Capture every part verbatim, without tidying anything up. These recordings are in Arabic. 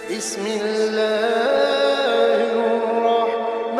بسم الله الرحمن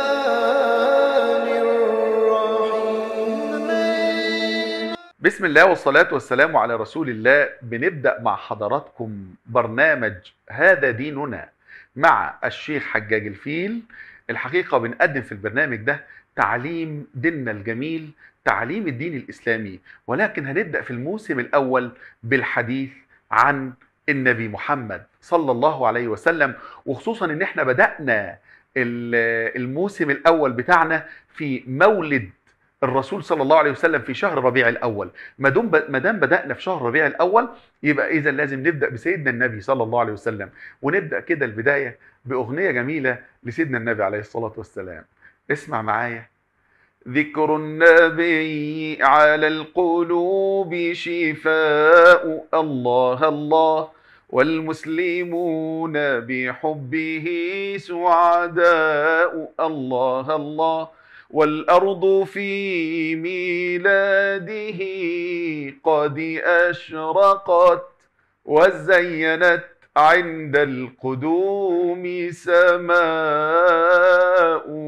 الرحيم. بسم الله والصلاة والسلام على رسول الله. بنبدأ مع حضراتكم برنامج هذا ديننا مع الشيخ حجاج الفيل. الحقيقة بنقدم في البرنامج ده تعليم ديننا الجميل، تعليم الدين الإسلامي، ولكن هنبدأ في الموسم الأول بالحديث عن النبي محمد صلى الله عليه وسلم، وخصوصا ان احنا بدأنا الموسم الأول بتاعنا في مولد الرسول صلى الله عليه وسلم في شهر ربيع الأول. ما دام بدأنا في شهر ربيع الأول يبقى إذا لازم نبدأ بسيدنا النبي صلى الله عليه وسلم، ونبدأ كده البداية بأغنية جميلة لسيدنا النبي عليه الصلاة والسلام. اسمع معايا: ذكر النبي على القلوب شفاء، الله الله، والمسلمون بحبه سعداء، الله الله، والأرض في ميلاده قد أشرقت وزينت عند القدوم سماء.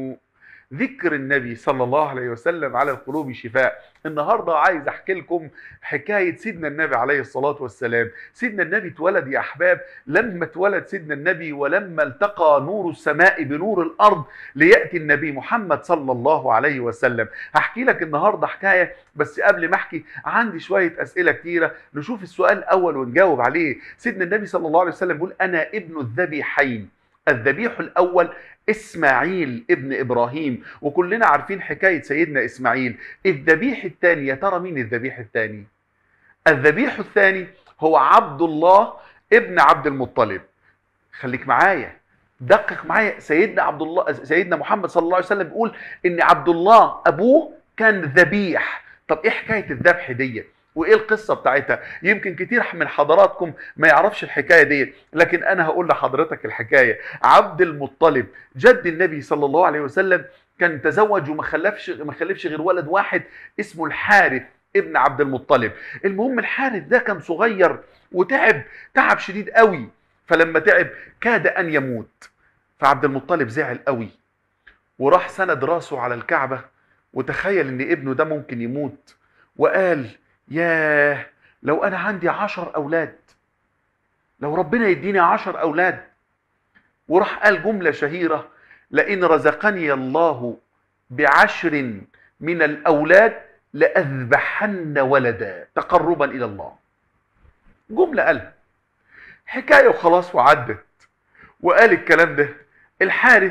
ذكر النبي صلى الله عليه وسلم على القلوب شفاء. النهاردة عايز احكي لكم حكاية سيدنا النبي عليه الصلاة والسلام. سيدنا النبي اتولد يا احباب، لما اتولد سيدنا النبي ولما التقى نور السماء بنور الارض ليأتي النبي محمد صلى الله عليه وسلم. هحكي لك النهاردة حكاية، بس قبل ما احكي عندي شوية اسئلة كتيرة. نشوف السؤال الاول ونجاوب عليه. سيدنا النبي صلى الله عليه وسلم بيقول: انا ابن الذبيحين. الذبيح الاول اسماعيل ابن ابراهيم، وكلنا عارفين حكاية سيدنا اسماعيل. الذبيح الثاني، يا ترى مين الذبيح الثاني؟ الذبيح الثاني هو عبد الله ابن عبد المطلب. خليك معايا، دقق معايا. سيدنا عبد الله سيدنا محمد صلى الله عليه وسلم بيقول ان عبد الله ابوه كان ذبيح. طب ايه حكاية الذبح دي وايه القصه بتاعتها؟ يمكن كتير من حضراتكم ما يعرفش الحكايه دي، لكن انا هقول لحضرتك الحكايه. عبد المطلب جد النبي صلى الله عليه وسلم كان تزوج وما خلفش ما خلفش غير ولد واحد اسمه الحارث ابن عبد المطلب. المهم الحارث ده كان صغير وتعب تعب شديد قوي، فلما تعب كاد ان يموت. فعبد المطلب زعل قوي وراح سند راسه على الكعبه وتخيل ان ابنه ده ممكن يموت، وقال: ياه، لو انا عندي عشر اولاد، لو ربنا يديني عشر اولاد. وراح قال جملة شهيرة: لئن رزقني الله بعشر من الاولاد لأذبحن ولدا تقربا الى الله. جملة قالها، حكاية وخلاص وعدت. وقال الكلام ده الحارث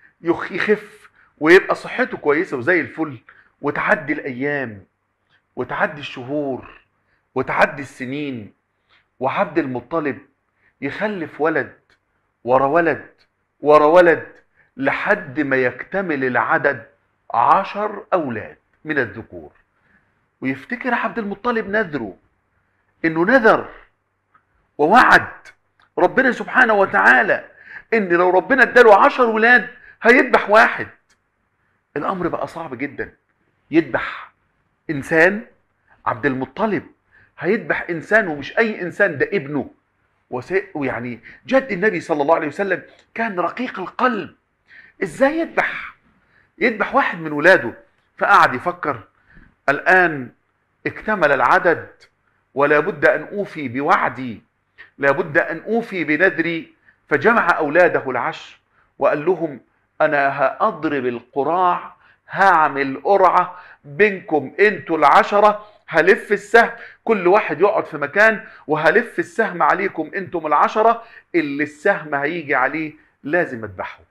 يخف ويبقى صحته كويسة وزي الفل، وتعدي الايام وتعدي الشهور وتعدي السنين، وعبد المطلب يخلف ولد ورا ولد ورا ولد لحد ما يكتمل العدد عشر أولاد من الذكور. ويفتكر عبد المطلب نذره، انه نذر ووعد ربنا سبحانه وتعالى ان لو ربنا اداله عشر ولاد هيذبح واحد. الامر بقى صعب جدا، يذبح انسان. عبد المطلب هيذبح انسان، ومش اي انسان، ده ابنه. ويعني جد النبي صلى الله عليه وسلم كان رقيق القلب، ازاي يذبح يذبح واحد من ولاده؟ فقعد يفكر: الان اكتمل العدد ولا بد ان اوفي بوعدي، لا بد ان اوفي بنذري. فجمع اولاده العشر وقال لهم: انا هاضرب القراع، هعمل قرعه بينكم انتوا العشره، هلف السهم، كل واحد يقعد في مكان، وهلف السهم عليكم انتم العشرة، اللي السهم هيجي عليه لازم اذبحه،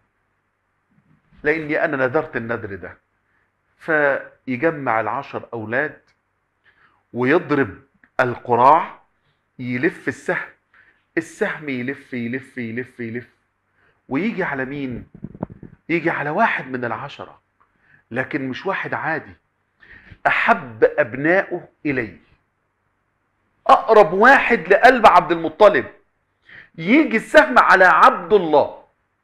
لاني انا نذرت النذر ده. فيجمع العشر اولاد ويضرب القراع، يلف السهم، السهم يلف يلف يلف يلف، ويجي على مين؟ يجي على واحد من العشرة، لكن مش واحد عادي، احب ابنائه اليه، اقرب واحد لقلب عبد المطلب. يجي السهم على عبد الله.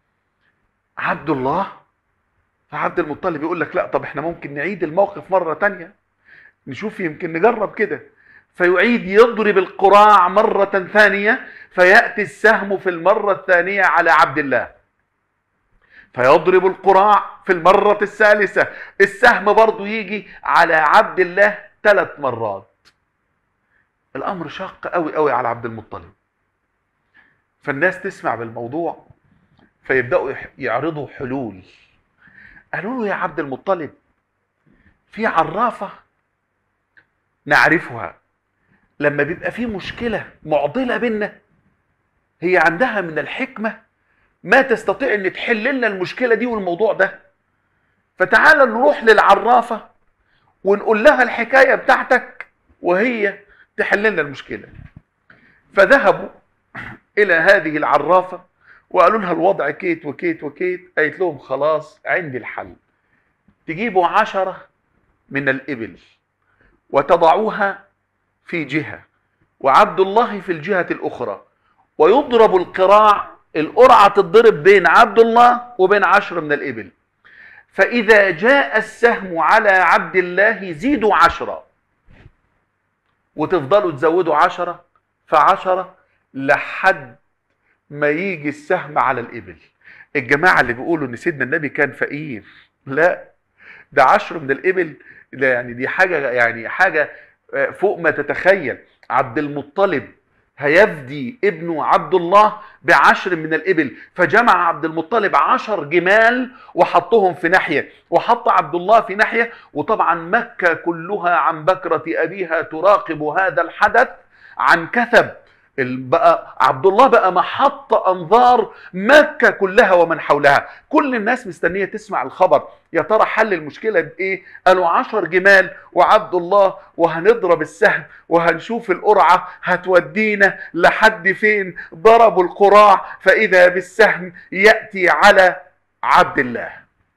عبد الله فعبد المطلب يقول لك: لا، طب احنا ممكن نعيد الموقف مرة تانية، نشوف يمكن نجرب كده. فيعيد يضرب القراع مرة ثانية، فيأتي السهم في المرة الثانية على عبد الله، فيضرب القراع في المرة الثالثة، السهم برضو يجي على عبد الله ثلاث مرات. الأمر شاق قوي قوي على عبد المطلب، فالناس تسمع بالموضوع فيبدأوا يعرضوا حلول. قالوا له يا عبد المطلب، في عرافة نعرفها لما بيبقى في مشكلة معضلة بينا، هي عندها من الحكمة ما تستطيع ان تحل لنا المشكلة دي والموضوع ده، فتعال نروح للعرافة ونقول لها الحكاية بتاعتك وهي تحل لنا المشكلة. فذهبوا الى هذه العرافة وقالوا لها الوضع كيت وكيت وكيت. قالت لهم خلاص عندي الحل، تجيبوا عشرة من الإبل وتضعوها في جهة وعبد الله في الجهة الأخرى، ويضرب القراع، القرعة تضرب بين عبد الله وبين عشر من الإبل، فإذا جاء السهم على عبد الله زيدوا عشرة، وتفضلوا تزودوا عشرة فعشرة لحد ما يجي السهم على الإبل. الجماعة اللي بيقولوا ان سيدنا النبي كان فقير، لا، ده عشر من الإبل، ده يعني دي حاجة يعني حاجة فوق ما تتخيل. عبد المطلب هيفدي ابنه عبد الله بعشر من الإبل، فجمع عبد المطلب عشر جمال وحطهم في ناحية وحط عبد الله في ناحية، وطبعا مكة كلها عن بكرة أبيها تراقب هذا الحدث عن كثب. بقى عبد الله بقى محط انظار مكة كلها ومن حولها، كل الناس مستنية تسمع الخبر، يا ترى حل المشكلة بايه؟ قالوا عشر جمال وعبد الله، وهنضرب السهم وهنشوف القرعة هتودينا لحد فين. ضربوا القراع فاذا بالسهم يأتي على عبد الله،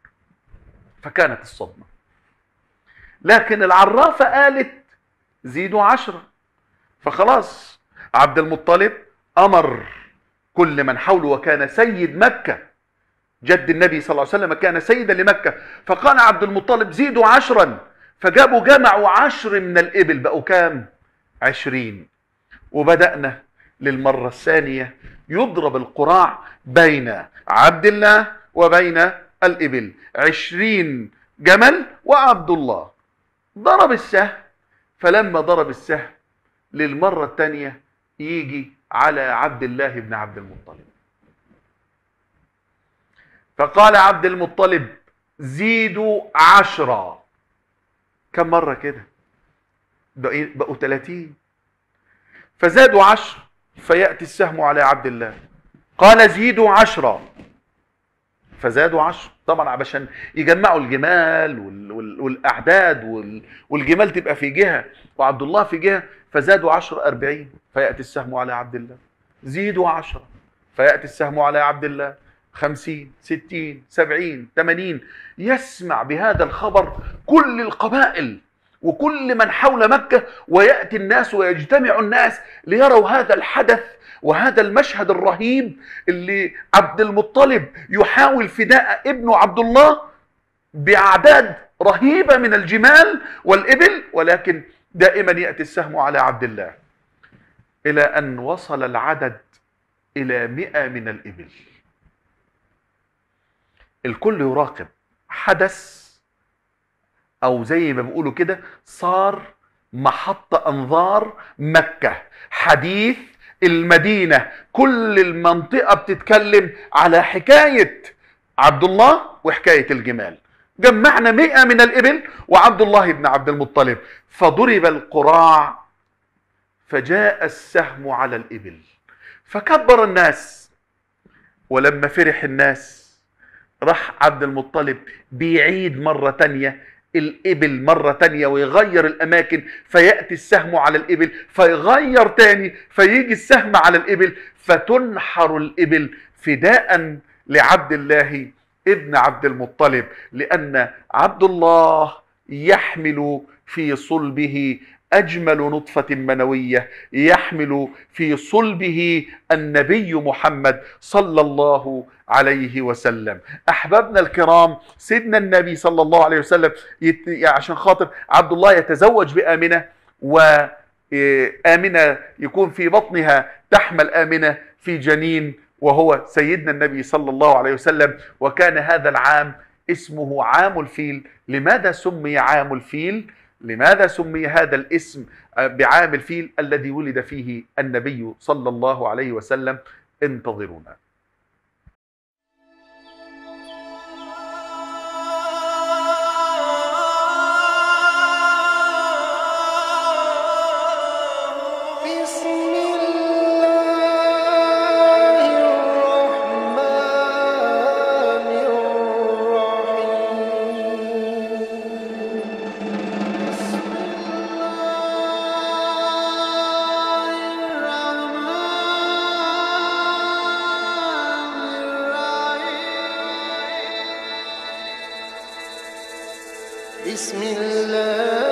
فكانت الصدمة. لكن العرافة قالت زيدوا عشرة، فخلاص عبد المطلب أمر كل من حوله، وكان سيد مكة، جد النبي صلى الله عليه وسلم كان سيدا لمكة، فقال عبد المطلب زيدوا عشرا، فجابوا جمعوا عشر من الإبل، بقوا كام؟ عشرين. وبدأنا للمرة الثانية يضرب القراع بين عبد الله وبين الإبل، عشرين جمل وعبد الله. ضرب السهم، فلما ضرب السهم للمرة الثانية يجي على عبد الله بن عبد المطلب، فقال عبد المطلب زيدوا عشرة. كم مرة كده؟ بقوا ثلاثين، فزادوا عشر، فيأتي السهم على عبد الله، قال زيدوا عشرة، فزادوا عشر، طبعا عشان يجمعوا الجمال والأعداد، والجمال تبقى في جهة وعبد الله في جهة، فزادوا عشر أربعين، فيأتي السهم على عبد الله، زيدوا عشرة، فيأتي السهم على عبد الله، خمسين، ستين، سبعين، ثمانين. يسمع بهذا الخبر كل القبائل وكل من حول مكة، ويأتي الناس ويجتمع الناس ليروا هذا الحدث وهذا المشهد الرهيب اللي عبد المطلب يحاول فداء ابنه عبد الله بأعداد رهيبة من الجمال والإبل، ولكن دائما يأتي السهم على عبد الله، إلى أن وصل العدد إلى مئة من الإبل. الكل يراقب حدث، أو زي ما بيقولوا كده صار محط أنظار مكة، حديث المدينة، كل المنطقة بتتكلم على حكاية عبد الله وحكاية الجمال. جمعنا مئة من الإبل وعبد الله بن عبد المطلب، فضرب القراع فجاء السهم على الإبل، فكبر الناس. ولما فرح الناس راح عبد المطلب بيعيد مرة تانية الإبل مرة تانية ويغير الأماكن، فيأتي السهم على الإبل فيغير تاني، فيجي السهم على الإبل فتنحر الإبل فداء لعبد الله ابن عبد المطلب، لأن عبد الله يحمل في صلبه أجمل نطفة منوية، يحمل في صلبه النبي محمد صلى الله عليه وسلم. أحبابنا الكرام، سيدنا النبي صلى الله عليه وسلم يت... عشان خاطر عبد الله يتزوج بآمنة، و آمنة، يكون في بطنها تحمل آمنة في جنين وهو سيدنا النبي صلى الله عليه وسلم. وكان هذا العام اسمه عام الفيل. لماذا سمي عام الفيل؟ لماذا سمي هذا الاسم بعام الفيل؟ الذي ولد فيه النبي صلى الله عليه وسلم. انتظرونا. بسم الله